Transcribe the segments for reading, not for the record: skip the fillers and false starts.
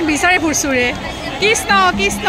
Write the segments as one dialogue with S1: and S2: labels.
S1: বিচাৰি ফুৰছো ৰে Krishna Krishna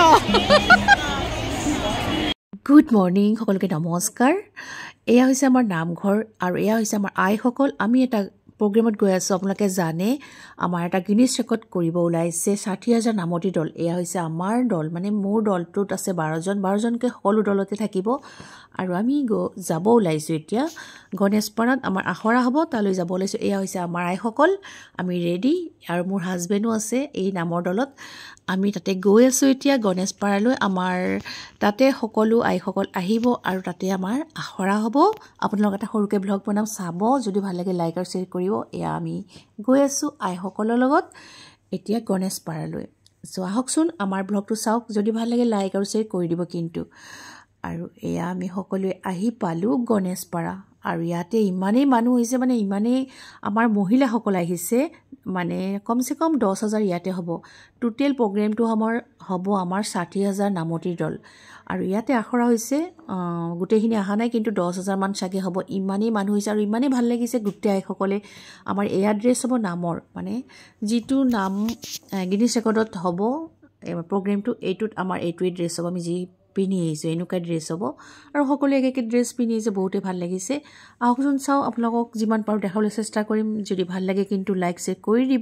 S2: good morning সকলোকে নমস্কাৰ এয়া হৈছে আমাৰ নামঘৰ আৰু এয়া হৈছে আমাৰ আইসকল আমি এটা প্ৰগ্ৰামত গৈ আছো আপোনালোকে জানে আমাৰ এটা গিনিছ ৰেকৰ্ড কৰিব ওলাইছে 60000 নামতি দল এয়া হৈছে আমাৰ দল মানে মোৰ দলটোত আছে 12 জনকে সকলো দলতে থাকিব আৰু আমি যাব ওলাইছো এতিয়া গণেশপাৰাত আমাৰ আখৰা হ'ব তালৈ যাব ওলাইছো এয়া হৈছে আমাৰ আইসকল আমি ৰেডি আৰু মোৰ হাজবেণ্ডো আছে এই নামৰ দলত আমি তাতে গৈ আছো এতিয়া গণেশপাৰালৈ আমাৰ তাতে সকলো আইসকল আহিব আৰু তাতে আমাৰ আখৰা হ'ব আপোনালোক এটা সৰুকে ব্লগ বনাম চাব যদি ভাল লাগে লাইক আৰু শেয়াৰ কৰিব এয়া আমি গৈ আছো আইসকলৰ লগত এতিয়া গণেশপাৰালৈ সো আহকচোন আমাৰ ব্লগটো চাওক যদি ভাল লাগে লাইক আৰু শেয়াৰ কৰি দিব কিন্তু আৰু এয়া আমি সকলোৱে আহি পালো গণেশপাৰা আৰু ইয়াতে ইমানেই মানুহ হৈছে মানে ইমানেই আমাৰ মহিলাসকল আহিছে মানে কমসে কম 10000 ইয়াতে হ'ব টোটাল প্ৰগ্ৰামটো হ'ব আমাৰ 60000 নামতিৰ দল আৰু ইয়াতে আখৰা হৈছে গুটেখিনি আহা নাই কিন্তু 10000 মান চাগে হ'ব ইমানেই মানুহ হৈছে আৰু ইমানেই ভাল লাগিছে গুটেই আইসকলে আমাৰ এই এড্ৰেছ হ'ব নামৰ মানে যিটো নাম গিনিছ ৰেকৰ্ডত হ'ব প্ৰগ্ৰামটো এইটোত আমাৰ এইটো এড্ৰেছ হ'ব আমি যি পিনি আহিছে এনেকুৱা ড্ৰেছ হ'ব আৰু সকলো একে ড্ৰেছ পিনি আহিছে বহুতে ভাল লাগিছে আহকচোন চাও আপোনালোকক যিমান পাৰো দেখাবলৈ চেষ্টা কৰিম যদি ভাল লাগে কিন্তু লাইক শেয়াৰ কৰি দিব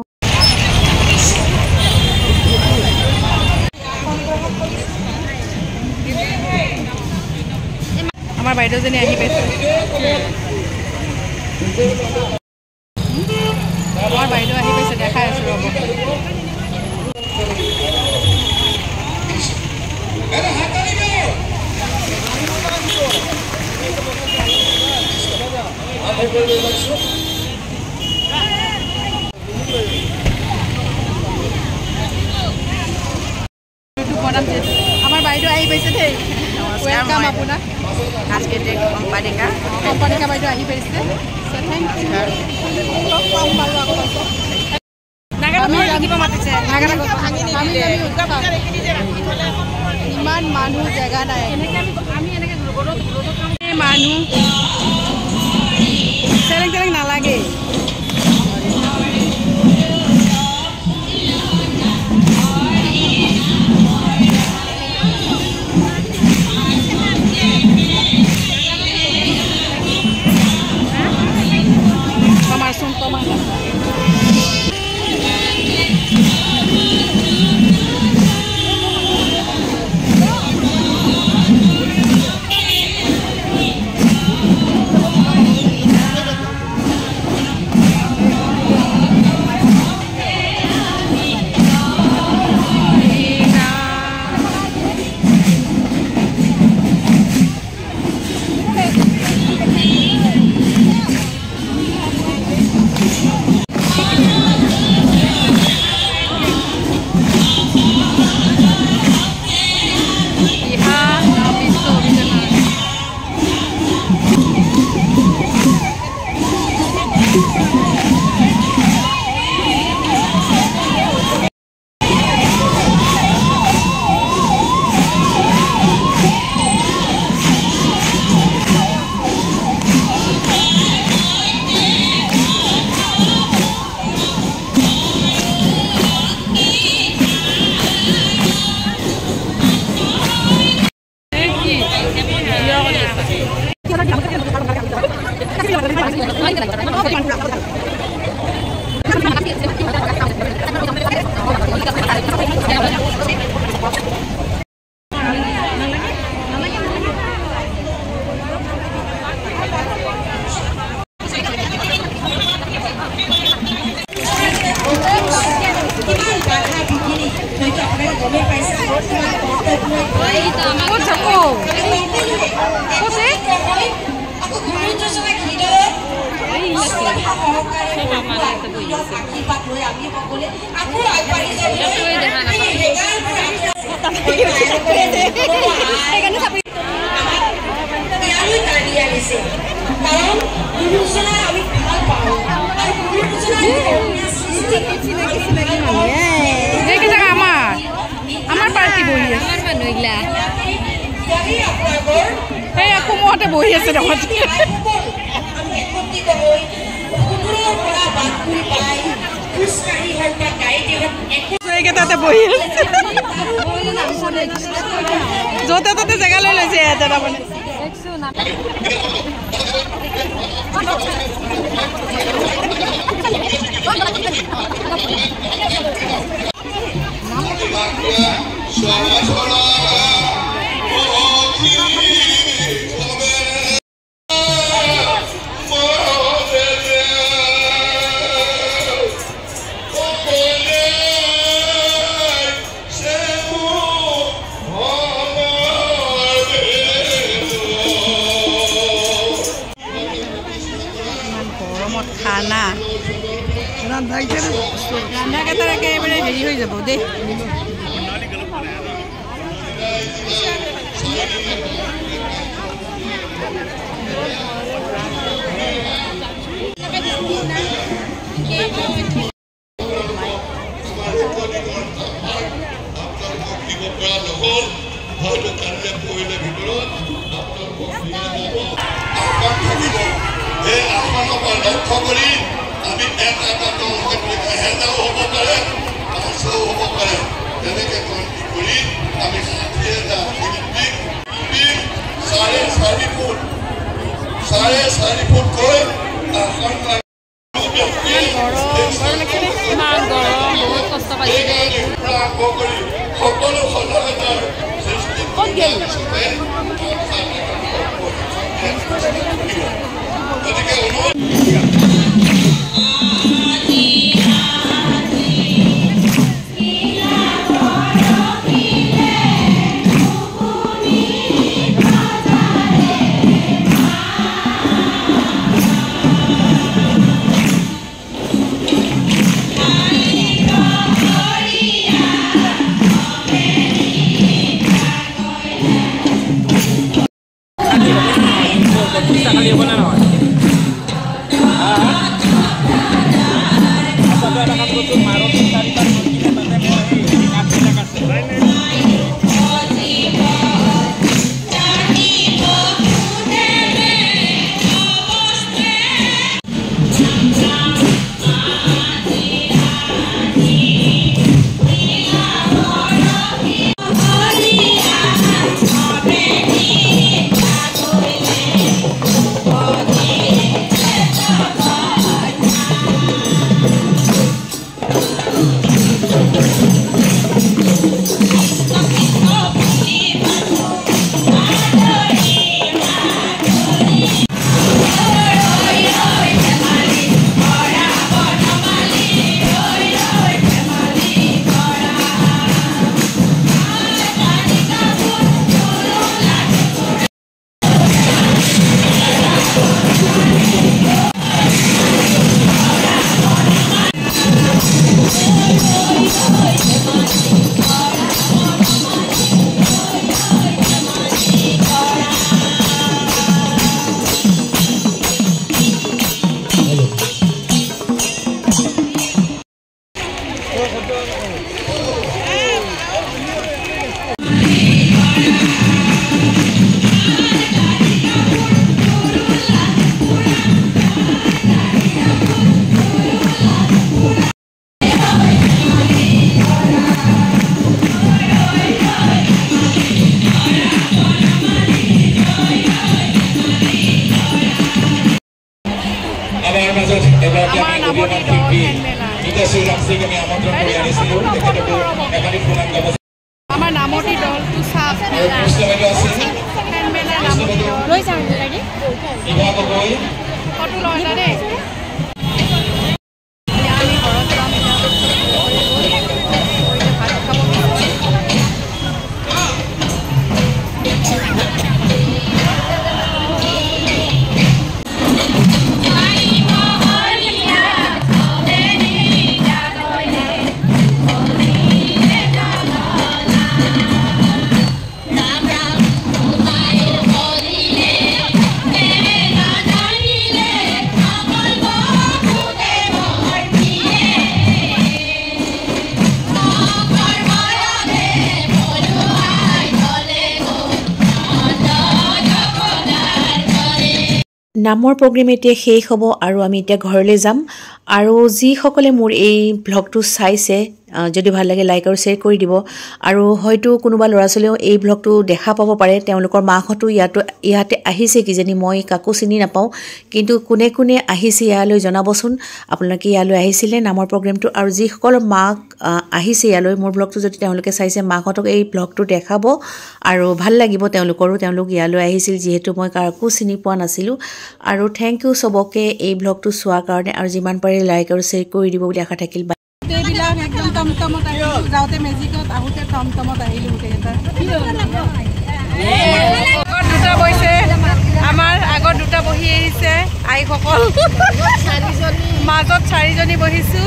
S1: আমাৰ বাইদেউজনী আহি পাইছে আমাৰ বাইদেউ আহি পাইছে দেখাই আছো ৰ'ব আমাৰ বাইদেউ আহি পাইছে দেই ওয়েলকাম আপোনাক আজকে কোম্পানিকা বাইদেউ আহি পাইছে ইমান মানুহ জেগা নাই মানুহ চেলেং চেলেং নালাগে আমাৰ পাৰ্টি বহি আছে আমাৰ মানুহ এই আকৌ মতে বহি আছে দেখোন কেইটাতে বহি আছে য'তে ত'তে জেগা লৈ লৈছে ইয়াতে তাৰমানে খানা ৰান্ধা কেইটাৰ একেবাৰে হেৰি হৈ যাব দেই
S3: লক্ষ্য কৰি আমি এটা হেজাও হ'ব পাৰে 500 হ'ব পাৰে তেনেকৈ গণতি কৰি আমি 60,000 শিল্পীক 4.5 ফুট কৈ সকলো সজাগতাৰ সৃষ্টি গতিকে
S1: আমাৰ নামতি দলটো চাপ ফটো লয় না দেই
S2: নামৰ প্ৰগ্ৰেম এতিয়া শেষ হ'ব আৰু আমি এতিয়া ঘৰলৈ যাম আৰু যিসকলে মোৰ এই ব্লগটো চাইছে যদি ভাল লাগে লাইক আৰু শ্বেয়াৰ কৰি দিব আৰু হয়তো কোনোবা ল'ৰা ছোৱালীও এই ব্লগটো দেখা পাব পাৰে তেওঁলোকৰ মাহঁতো ইয়াতে আহিছে কিজানি মই কাকো চিনি নাপাওঁ কিন্তু কোনে কোনে আহিছে ইয়ালৈ জনাবচোন আপোনালোকে ইয়ালৈ আহিছিলে নামৰ প্ৰগ্ৰেমটো আৰু যিসকল মাক আহিছে ইয়ালৈ মোৰ ব্লগটো যদি তেওঁলোকে চাইছে মাহঁতক এই ব্লগটো দেখাব আৰু ভাল লাগিব তেওঁলোক ইয়ালৈ আহিছিল যিহেতু মই কাকো চিনি পোৱা নাছিলোঁ আৰু থেংক ইউ চবকে এই ব্লগটো চোৱাৰ কাৰণে আৰু যিমান পাৰে লাইক আৰু শ্বেয়াৰ কৰি দিব বুলি আশা থাকিল
S1: একদম টমটমত আহিলোঁ যাওঁতে মেজিকত আহোঁতে টমটমত আহিলোঁ গোটেইকেইটা দুটা বহিছে আমাৰ আগত দুটা বহি আহিছে আইসকল মাজত 4জনী বহিছোঁ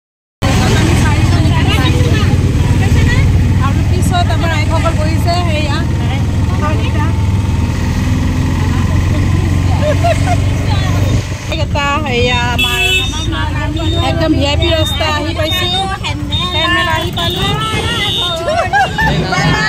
S1: আৰু পিছত আমাৰ আইসকল বহিছে সেয়া এটা সেয়া আমাৰ একদম VIP ৰাস্তা আহি পাইছোঁ আহি পালোঁ